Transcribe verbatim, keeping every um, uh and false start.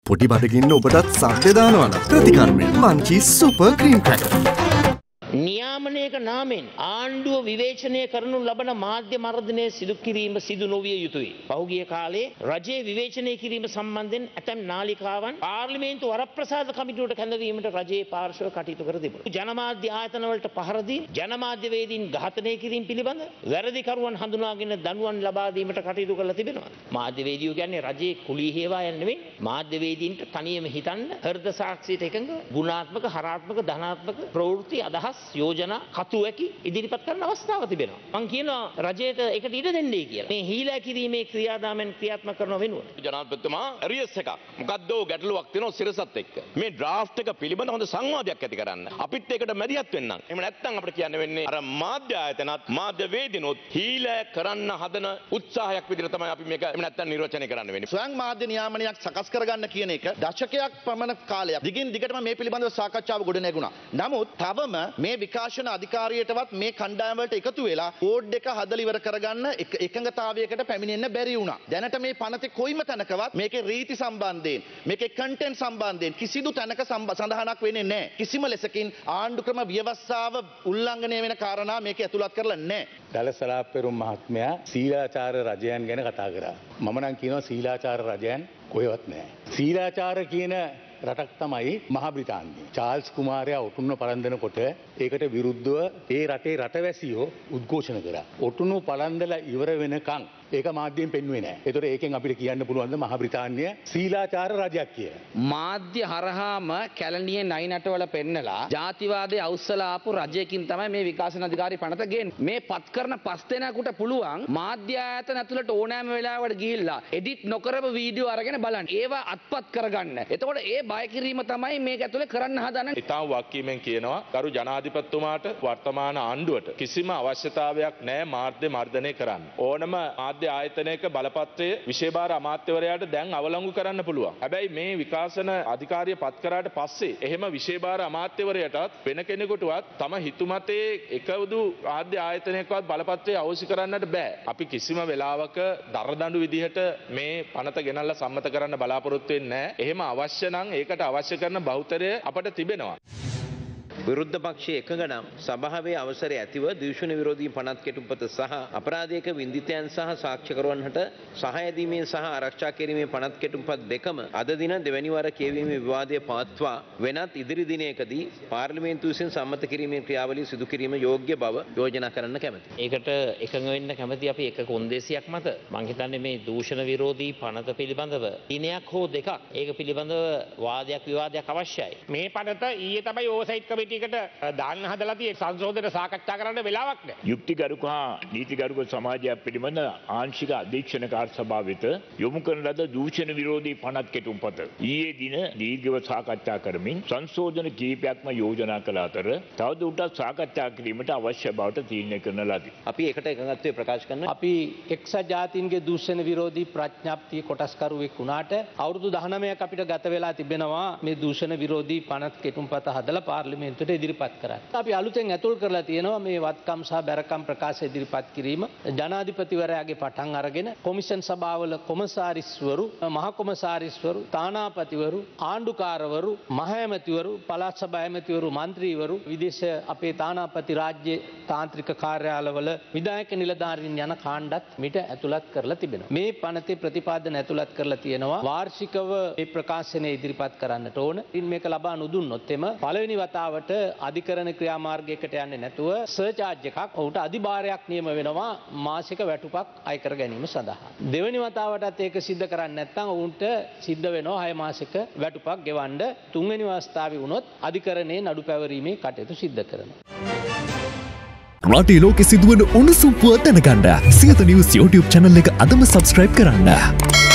පොටි බඩගින්න ඔබටත් සද්ද දානවා නම් ප්‍රතිකර්මය මංචි සුපර් ක්‍රීම් ක්‍රැකර්. නියාමනයක නාමෙන් ආණ්ඩුව විවේචනය කරනු ලබන මාධ්‍ය මර්ධනය සිදු කිරීම සිදු නොවිය යුතුයි. පහුගිය කාලේ රජයේ විවේචනය කිරීම සම්බන්ධයෙන් ඇතැම් නාලිකාවන් පාර්ලිමේන්තු වරප්‍රසාද කමිටුවට කැඳවීමට රජයේ පාර්ශව කටයුතු කර තිබුණා. ජනමාධ්‍ය ආයතන වලට පහර දී ජනමාධ්‍යවේදීන් ඝාතනය කිරීම පිළිබඳ වැරදිකරුවන් හඳුනාගෙන දඬුවම් ලබා දීමට කටයුතු කරලා තිබෙනවා. මාධ්‍යවේදියෝ කියන්නේ රජයේ කුලී හේවායන් නෙවෙයි. මාධ්‍යවේදීන්ට තනියම හිතන්න හෘද සාක්ෂියට එකඟ ගුණාත්මක හරාත්මක ධනාත්මක ප්‍රවෘත්ති අදහස් යෝජනා කතුවැකි ඉදිරිපත් කරන අවස්ථාව තිබෙනවා. මං කියනවා රජයට ඒකට ඉඩ දෙන්නේ කියලා. මේ හීලා කිරීමේ ක්‍රියාදාමයන් ක්‍රියාත්මක කරනව වෙනුවට. ජනාධිපතිතුමා රියස් එකක්. මොකද්ද ගැටලුවක් තියෙනවා සිරසත් එක්ක. මේ ඩ්‍රාෆ්ට් එක පිළිබඳ හොඳ සංවාදයක් ඇති කරන්න. අපිත් ඒකට මැදිහත් වෙන්නම්. එහෙම නැත්නම් අපිට කියන්න වෙන්නේ අර මාධ්‍ය ආයතනත් මාධ්‍ය වේදිනොත් හීලා කරන්න හදන උත්සාහයක් විදිහට තමයි අපි මේක එහෙම නැත්නම් නිර්වචනය කරන්න වෙන්නේ. ස්වයං මාධ්‍ය නියාමනයක් සකස් කරගන්න කියන එක දශකයක් පමණ කාලයක් දිගින් දිගටම මේ පිළිබඳව සාකච්ඡාව ගොඩ නැගුණා. නමුත් තවම මේ විකාශන අධිකාරියටවත් මේ කණ්ඩායම වලට එකතු වෙලා කෝඩ් එක හදලා ඉවර කරගන්න එකඟතාවයකට පැමිණෙන්න බැරි වුණා. දැනට මේ පනතේ කොයිම තැනකවත් මේකේ රීති සම්බන්ධයෙන් මේකේ කන්ටෙන්ට් සම්බන්ධයෙන් කිසිදු තැනක සඳහනක් වෙන්නේ නැහැ. කිසිම ලෙසකින් ආණ්ඩුක්‍රම ව්‍යවස්ථාව උල්ලංඝනය වෙන කාරණා මේක ඇතුළත් කරලා නැහැ. දලසලාපෙරුම් මහත්මයා සීලාචාර රජයන් ගැන කතා කරා. මම නම් කියනවා සීලාචාර රජයන් කොහෙවත් නැහැ. සීලාචාර කියන රටක් තමයි මහා බ්‍රිතාන්‍යය. චාල්ස් කුමාරයා ඔටුන්න පරන්දනකොට ඒකට විරුද්ධව ඒ රටේ රටවැසියෝ උද්ඝෝෂණ කරා. ඔටුනු පලන්දලා ඉවර වෙනකන් ඒක මාධ්‍යයෙන් පෙන්වුවේ නැහැ. ඒතොර ඒකෙන් අපිට කියන්න පුළුවන් ද මහා බ්‍රිතාන්‍යය සීලාචාර රජයක් කියලා. මාධ්‍ය හරහාම කැලණියේ නයි නටවල පෙන්නලා ජාතිවාදයේ අවුස්සලා ආපු රජයකින් තමයි මේ විකාශන අධිකාරී පනත ගේන්නේ. මේ පත් කරන පස් දෙනෙකුට පුළුවන් මාධ්‍ය ආයතන ඇතුළට ඕනෑම වෙලාවකට ගිහිල්ලා එඩිට් නොකරපු වීඩියෝ අරගෙන බලන්න. ඒවා අත්පත් කරගන්න. එතකොට ඒ බය කිරීම තමයි මේක ඇතුලේ කරන්න හදන. ඉතාම වක්කීමෙන් කියනවා කරු ජනාධිපතිතුමාට වර්තමාන ආණ්ඩුවට කිසිම අවශ්‍යතාවයක් නැහැ මාධ්‍ය මර්ධනය කරන්න. ඕනම මාධ්‍ය ආයතනයක බලපත්‍රය විශේෂ අමාත්‍යවරයාට දැන් අවලංගු කරන්න පුළුවන්. හැබැයි මේ විකාශන අධිකාරිය පත් කරාට පස්සේ එහෙම විශේෂ අමාත්‍යවරයටත් වෙන කෙනෙකුටවත් තම හිතුමතේ එකවදු ආද්‍ය ආයතනයකවත් බලපත්‍රය අවශ්‍ය කරන්නට බෑ. අපි කිසිම වෙලාවක දරදඬු විදිහට මේ පනත ගෙනල්ලා සම්මත කරන්න බලාපොරොත්තු වෙන්නේ නැහැ. එහෙම අවශ්‍ය නම් ඒකට අවශ්‍ය කරන බහුතරය අපට තිබෙනවා. විරුද්ධ පක්ෂයේ එකඟ නම් සභාවේ අවසරය ඇතිව දූෂණ විරෝධී පනත් කෙටුම්පත සහ අපරාධයක වින්දිතයන් සහ සාක්ෂිකරුවන්ට සහාය දීමේ සහ ආරක්ෂා කිරීමේ පනත් කෙටුම්පත් දෙකම අද දින දෙවැනි වර කියවීමේ විවාදය පවත්වා වෙනත් ඉදිරි දිනයකදී පාර්ලිමේන්තුව විසින් සම්මත කිරීමේ ක්‍රියාවලිය සිදු කිරීම යෝග්‍ය බව යෝජනා කරන්න කැමැතියි. ඒකට එකඟ වෙන්න කැමැති අපි එක කොන්දේසියක් මත මම හිතන්නේ මේ දූෂණ විරෝධී පනත පිළිබඳව දිනයක් හෝ දෙකක් ඒක පිළිබඳව වාදයක් විවාදයක් අවශ්‍යයි. මේ පනත ඊයේ තමයි ඕසයිට් කමිටුව දාන්න හදලා තියෙන්නේ සංශෝධන සාකච්ඡා කරන්න වෙලාවක් නැහැ. යුක්තිගරුක හා නීතිගරුක සමාජයක් පිළිබඳ ආංශික අධීක්ෂණ කාර්ය සභාව වෙත යොමු කරන ලද දූෂණ විරෝධී පනත් කෙටුම්පත ඊයේ දින දීර්ඝව සාකච්ඡා කරමින් සංශෝධන කිහිපයක්ම යෝජනා කළ අතර තවදුරටත් සාකච්ඡා කිරීමට අවශ්‍ය බවට තීරණය කරන ලදී. අපි ඒකට එකඟත්වය ප්‍රකාශ කරනවා. අපි එක්සත් ජාතීන්ගේ දූෂණ විරෝධී ප්‍රඥාප්තිය කොටස්කරුවෙක් වුණාට අවුරුදු දහනවයක් අපිට ගත වෙලා තිබෙනවා මේ දූෂණ විරෝධී පනත් කෙටුම්පත හදලා පාර්ලිමේන්තුවට ඉදිරිපත් කරන්න. අපි අලුතෙන් ඇතුල් කරලා තියෙනවා මේ වත්කම් සහ බැරකම් ප්‍රකාශ ඉදිරිපත් කිරීම ජනාධිපතිවරයාගේ පටන් අරගෙන කොමිෂන් සභාවල කොමසාරිස්වරු මහ කොමසාරිස්වරු තානාපතිවරු ආණ්ඩුකාරවරු මහ ඇමතිවරු පළාත් සභා ඇමතිවරු മന്ത്രിවරු විදේශ අපේ තානාපති රාජ්‍ය තාන්ත්‍රික කාර්යාලවල විධායක නිලධාරීන් යන කාණ්ඩත් මිට ඇතුළත් කරලා තිබෙනවා. මේ පනතේ ප්‍රතිපාදන ඇතුළත් කරලා තියෙනවා වාර්ෂිකව මේ ප්‍රකාශනය ඉදිරිපත් කරන්නට ඕන. ඉතින් මේක ලබා නොදුන්නොත් එම පළවෙනි වතාවට අධිකරණ ක්‍රියාමාර්ගයකට යන්නේ නැතුව සර්චාර්ජ් එකක් ඔහුට අධිභාරයක් නියම වෙනවා මාසික වැටුපක් අය කර ගැනීම සඳහා. දෙවෙනි වතාවටත් ඒක සිද්ධ කරන්නේ නැත්නම් ඔවුන්ට සිද්ධ වෙනවා හය මාසික වැටුපක් ගෙවන්න. තුන්වෙනි අවස්ථාවේ වුණොත් අධිකරණයේ නඩු පැවරීමේ කටයුතු සිද්ධ කරනවා. රටේ ලෝකෙ සිදුවන උණුසුම් පුවත් දැනගන්න සියත නිවුස් YouTube channel එක අදම subscribe කරන්න.